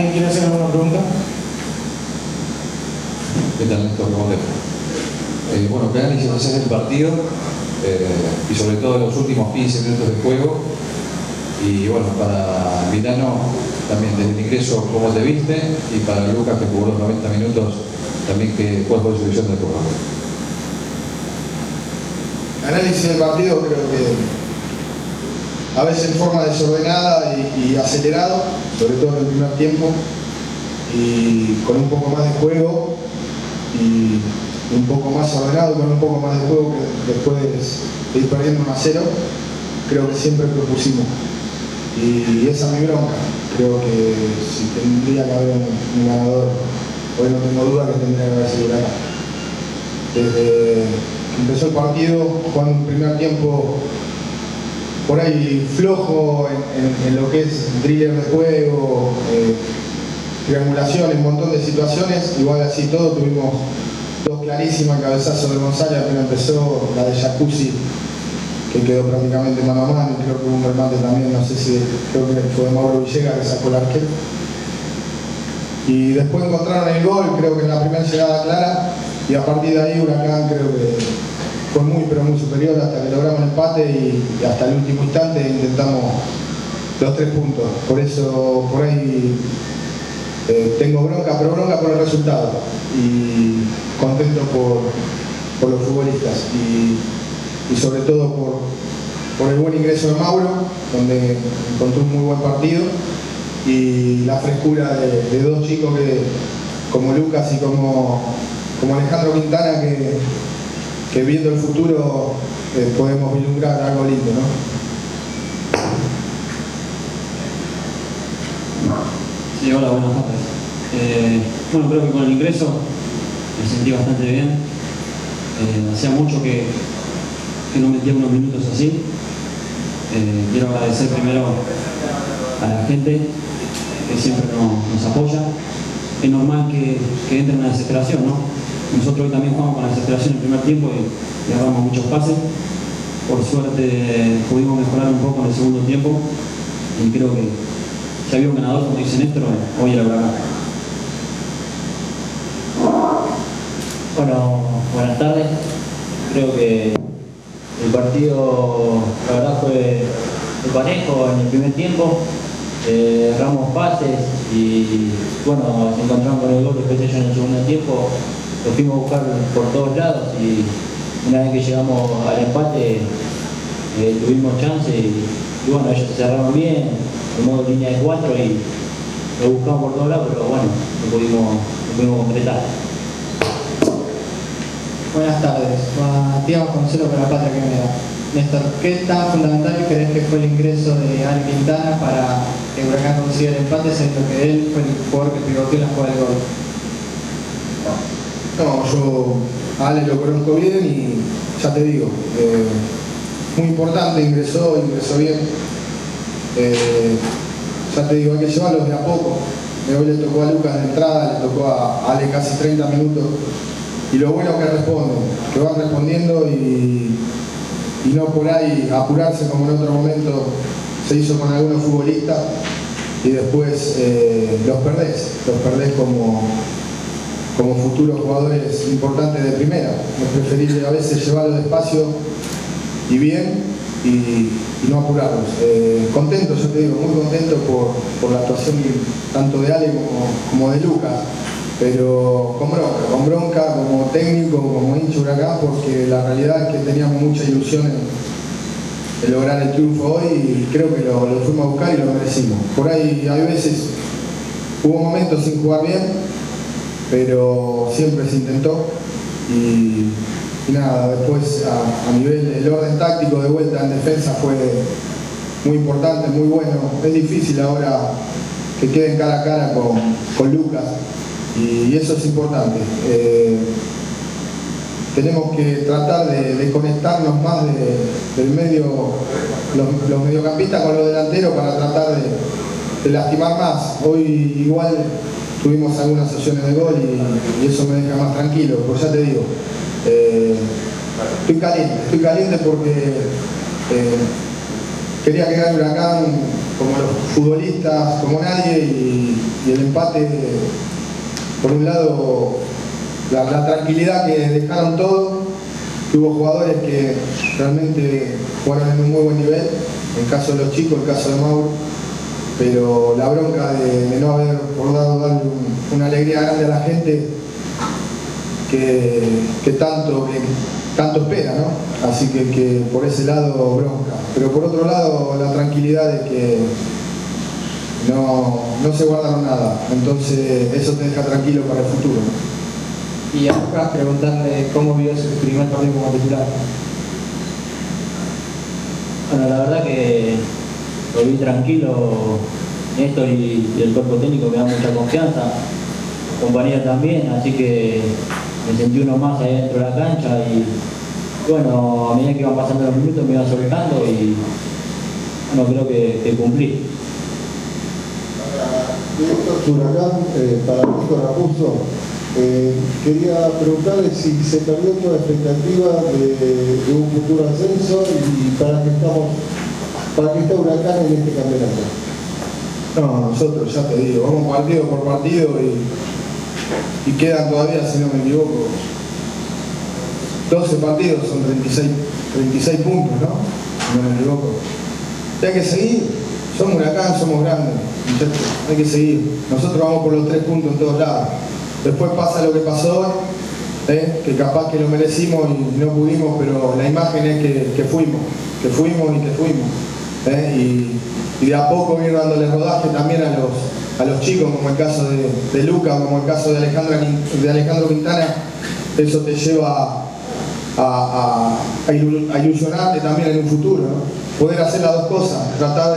¿Alguien quiere hacer alguna pregunta? ¿Qué tal, Néstor? ¿Cómo te va? Bueno, ¿qué análisis haces del partido? Y sobre todo los últimos 15 minutos de juego. Y bueno, para Milano, también desde el ingreso, ¿cómo te viste? Y para Lucas, que jugó los 90 minutos, también, ¿cuál fue su visión del juego? Análisis del partido, creo que a veces en forma desordenada y acelerado, sobre todo en el primer tiempo, y con un poco más de juego y un poco más ordenado, con un poco más de juego que después de ir perdiendo 1-0, creo que siempre propusimos. Y esa es mi bronca. Creo que si tendría que haber un ganador, hoy no tengo duda que tendría que haber sido acá. Desde que empezó el partido, jugando un primer tiempo por ahí flojo en lo que es thriller de juego, triangulaciones, un montón de situaciones, igual así todo, tuvimos dos clarísimas, cabezazos de González apenas empezó, la de Jacuzzi, que quedó prácticamente mano a mano, y creo que hubo un remate también, no sé si, creo que fue de Mauro Villegas que sacó el arquero. Y después encontraron el gol, creo que en la primera llegada clara, y a partir de ahí Huracán creo que fue muy pero muy superior hasta que logramos el empate y hasta el último instante intentamos los 3 puntos. Por eso por ahí tengo bronca, pero bronca por el resultado y contento por los futbolistas y sobre todo por el buen ingreso de Mauro, donde encontró un muy buen partido, y la frescura de dos chicos como Lucas y como Alejandro Quintana, que viendo el futuro podemos vislumbrar algo lindo, ¿no? Sí, hola, buenas tardes. Bueno, creo que con el ingreso me sentí bastante bien. Hacía mucho que no metía unos minutos así. Quiero agradecer primero a la gente que siempre nos apoya. Es normal que entre una desesperación, ¿no? Nosotros hoy también jugamos con la desesperación en el primer tiempo y agarramos muchos pases. Por suerte pudimos mejorar un poco en el segundo tiempo y creo que si había un ganador, como dice Néstor, hoy era Huracán. Bueno, buenas tardes. Creo que el partido, la verdad, fue parejo en el primer tiempo. Erramos pases y bueno, nos encontramos con el gol de Petello en el segundo tiempo. Lo fuimos a buscar por todos lados y una vez que llegamos al empate tuvimos chance y bueno, ellos se cerraron bien, en modo línea de 4 y lo buscamos por todos lados, pero bueno, no pudimos concretar. Buenas tardes, Matías Consuelo para la Patria que me da. Néstor, ¿qué tan fundamental crees que fue el ingreso de Ale Quintana para que Huracán consiga el empate, siendo que él fue el jugador que pivoteó en la jugada del gol? No, yo a Ale lo conozco bien y ya te digo, muy importante, ingresó bien. Ya te digo, hay que llevarlos de a poco. Hoy le tocó a Lucas de entrada, le tocó a Ale casi 30 minutos. Y lo bueno que responden, que van respondiendo y no por ahí apurarse como en otro momento se hizo con algunos futbolistas y después los perdés como futuros jugadores importantes de primera. Es preferible a veces llevarlos despacio y bien y no apurarlos. Contento, yo te digo, muy contento por la actuación tanto de Ale como de Lucas. Pero con bronca como técnico, como hincha Huracán, porque la realidad es que teníamos mucha ilusión en lograr el triunfo hoy y creo que lo fuimos a buscar y lo merecimos. Por ahí hay veces, hubo momentos sin jugar bien, pero siempre se intentó y nada, después a nivel del orden táctico de vuelta en defensa fue muy importante, muy bueno. Es difícil ahora que queden cara a cara con Lucas. Y eso es importante. Tenemos que tratar de conectarnos más del medio, los mediocampistas con los delanteros para tratar de lastimar más. Hoy igual tuvimos algunas opciones de gol y eso me deja más tranquilo, pues ya te digo, estoy caliente porque quería que gane Huracán como los futbolistas, como nadie, y el empate, por un lado, la tranquilidad que dejaron todos, que hubo jugadores que realmente jugaron en un muy buen nivel, en el caso de los chicos, en el caso de Mauro, pero la bronca de no haber dado darle una alegría grande a la gente que tanto espera, ¿no? Así que por ese lado bronca, pero por otro lado la tranquilidad de que no se guardaron nada, entonces eso te deja tranquilo para el futuro, ¿no? Y a Lucas preguntarle cómo vio su primer partido como titular. Bueno, la verdad que lo vi tranquilo, Néstor y el cuerpo técnico me da mucha confianza, compañía también, así que me sentí uno más ahí dentro de la cancha y bueno, a medida que iban pasando los minutos me iba soltando y bueno, creo que cumplí. Director Huracán, para Nico Raposo, quería preguntarle si se perdió toda expectativa de un futuro ascenso y para qué está Huracán en este campeonato. No, nosotros, ya te digo, vamos partido por partido y quedan todavía, si no me equivoco, 12 partidos, son 36 puntos, ¿no? Si no me equivoco. Y hay que seguir, somos Huracán, somos grandes, muchachos, hay que seguir. Nosotros vamos por los 3 puntos en todos lados. Después pasa lo que pasó hoy, que capaz que lo merecimos y no pudimos, pero la imagen es que fuimos. Y de a poco ir dándole rodaje también a los chicos, como el caso de Luca, como el caso de Alejandro Quintana. Eso te lleva a ilusionarte también en un futuro, ¿no? Poder hacer las dos cosas, tratar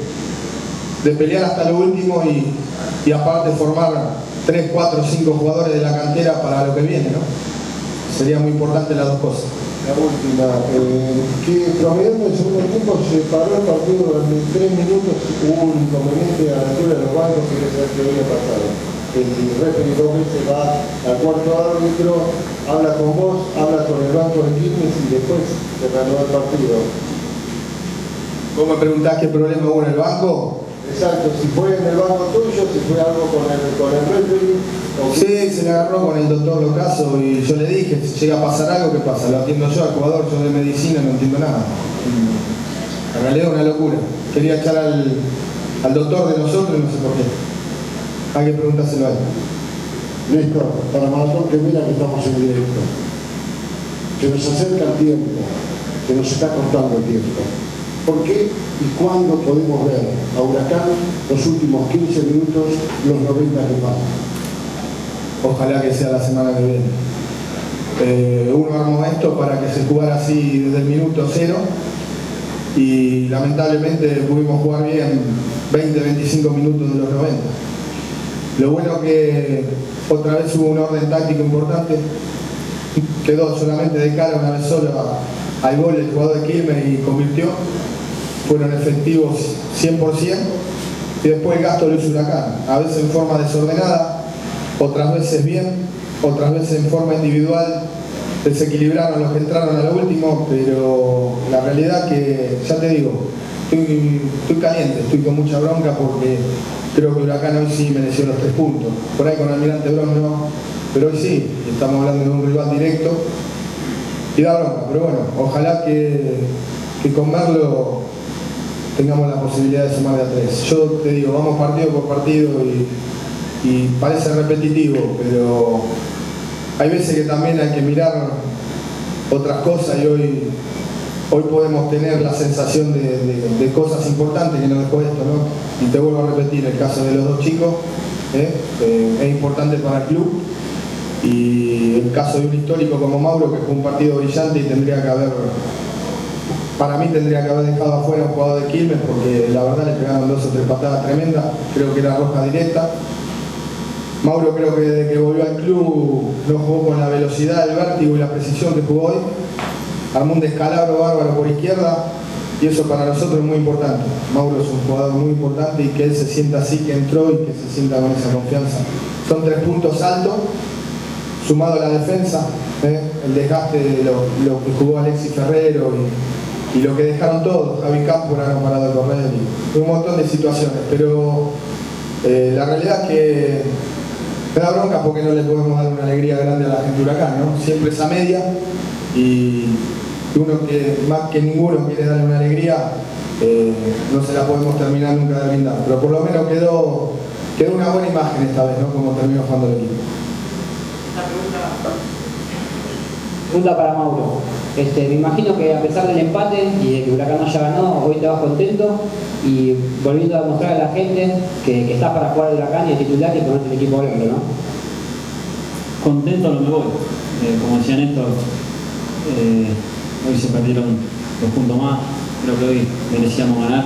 de pelear hasta lo último y aparte formar 3, 4, 5 jugadores de la cantera para lo que viene, ¿no? Sería muy importante las dos cosas. La última, que promediando el segundo tiempo se paró el partido durante 3 minutos, hubo un inconveniente a la altura de los bancos que había pasado. El referee 2 veces va al cuarto árbitro, habla con vos, habla con el banco de Quilmes y después se reanudó el partido. ¿Vos me preguntás qué problema hubo en el banco? Exacto, si fue en el banco tuyo, si fue algo con el referee. Sí, se le agarró con el doctor Locaso y yo le dije, si llega a pasar algo, ¿qué pasa? Lo atiendo yo al jugador, yo de medicina no entiendo nada. En realidad es una locura. Quería echar al doctor de nosotros y no sé por qué. Hay que preguntárselo a él. Néstor, para Maratón que mira que estamos en directo. Se nos acerca el tiempo, se nos está cortando el tiempo. ¿Por qué y cuándo podemos ver a Huracán los últimos 15 minutos, los 90 que pasan? Ojalá que sea la semana que viene. Uno armó esto para que se jugara así desde el minuto 0 y lamentablemente pudimos jugar bien 20-25 minutos de los 90. Lo bueno que otra vez hubo un orden táctico importante, quedó solamente de cara una vez sola al gol el jugador de Quilmes y convirtió, fueron efectivos 100% y después el gasto lo hizo Huracán, a veces en forma desordenada, otras veces bien, otras veces en forma individual, desequilibraron los que entraron a lo último, pero la realidad que, ya te digo, estoy caliente, estoy con mucha bronca porque creo que Huracán hoy sí mereció los 3 puntos. Por ahí con Almirante Brown no, pero hoy sí, estamos hablando de un rival directo y da bronca, pero bueno, ojalá que con Merlo tengamos la posibilidad de sumar de a 3. Yo te digo, vamos partido por partido y parece repetitivo, pero hay veces que también hay que mirar otras cosas y hoy podemos tener la sensación de cosas importantes que nos dejó esto, ¿no? Y te vuelvo a repetir, el caso de los 2 chicos es importante para el club y el caso de un histórico como Mauro, que fue un partido brillante y para mí tendría que haber dejado afuera un jugador de Quilmes porque la verdad le pegaron 2 o 3 patadas tremendas, creo que era roja directa. Mauro creo que desde que volvió al club no jugó con la velocidad, el vértigo y la precisión que jugó hoy. Armó un descalabro bárbaro por izquierda y eso para nosotros es muy importante. Mauro es un jugador muy importante y que él se sienta así que entró y que se sienta con esa confianza. Son 3 puntos altos, sumado a la defensa, el desgaste de lo que jugó Alexis Ferrero y lo que dejaron todos, Javi Cámpora no parado de correr y un montón de situaciones, pero la realidad es que me da bronca porque no le podemos dar una alegría grande a la gente de Huracán, ¿no? Siempre esa media y uno que más que ninguno quiere darle una alegría, no se la podemos terminar nunca de brindar, pero por lo menos quedó una buena imagen esta vez, ¿no? Como terminó jugando el equipo. Pregunta para Mauro. Me imagino que a pesar del empate y de que Huracán no haya ganado, hoy te vas contento y volviendo a demostrar a la gente que estás para jugar el Huracán y el titular y ponerte el equipo al hombro, ¿no? Contento a lo que voy. Como decía Néstor, hoy se perdieron 2 puntos más, creo que hoy merecíamos ganar.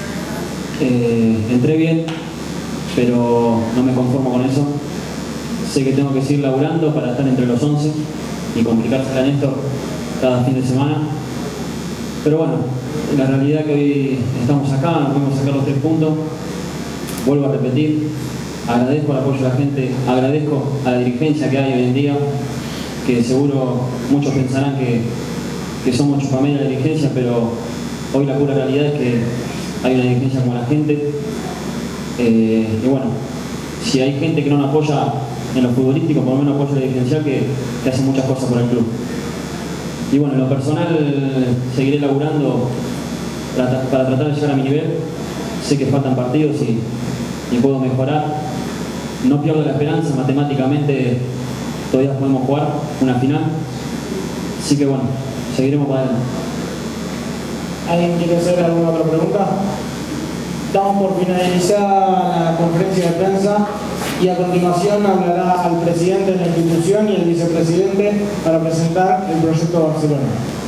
Entré bien, pero no me conformo con eso. Sé que tengo que seguir laburando para estar entre los 11 y complicarse a Néstor cada fin de semana. Pero bueno, la realidad es que hoy estamos acá, nos podemos sacar los 3 puntos. Vuelvo a repetir, agradezco el apoyo de la gente, agradezco a la dirigencia que hay hoy en día, que seguro muchos pensarán que somos chupamela de la dirigencia, pero hoy la pura realidad es que hay una dirigencia como la gente. Y bueno, si hay gente que no nos apoya en lo futbolístico, por lo menos apoya a la dirigencia que hace muchas cosas por el club. Y bueno, en lo personal seguiré laburando para tratar de llegar a mi nivel. Sé que faltan partidos y puedo mejorar. No pierdo la esperanza, matemáticamente todavía podemos jugar una final. Así que bueno, seguiremos para adelante. ¿Alguien quiere hacer alguna otra pregunta? Estamos por finalizar la conferencia de prensa y a continuación hablará al presidente de la institución y el vicepresidente para presentar el proyecto Barcelona.